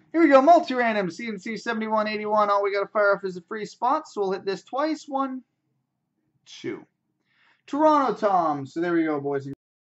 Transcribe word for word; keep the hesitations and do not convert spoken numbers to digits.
Here we go, multi-random, C N C seventy-one eighty-one. All we got to fire off is a free spot, so we'll hit this twice. One, two. Toronto Tom. So there we go, boys and